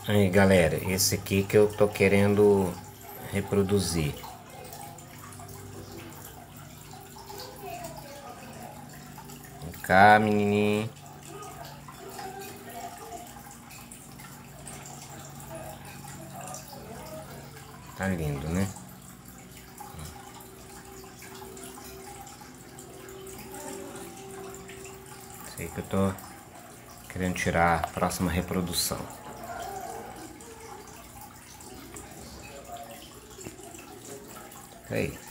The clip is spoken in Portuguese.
Aí galera, esse aqui que eu tô querendo reproduzir. Vem cá, menininho. Tá lindo, né? Esse aí que eu tô querendo tirar a próxima reprodução. Aí.